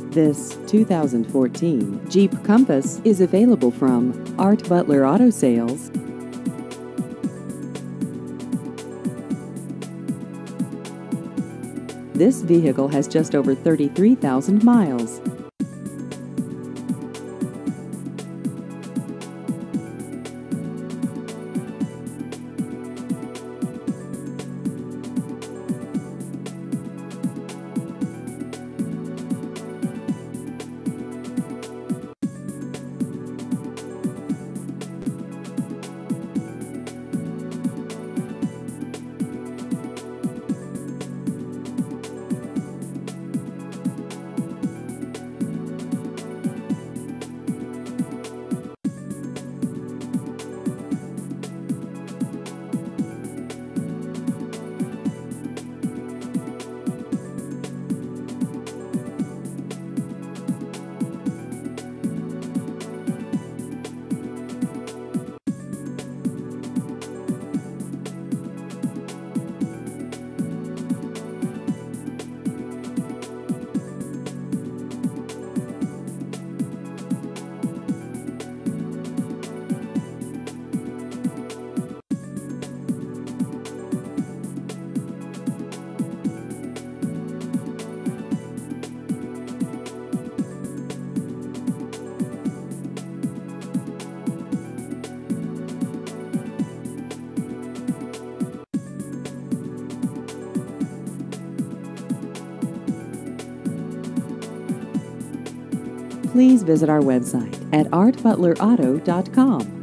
This 2014 Jeep Compass is available from Art Butler Auto Sales. This vehicle has just over 33,000 miles. Please visit our website at artbutlerauto.com.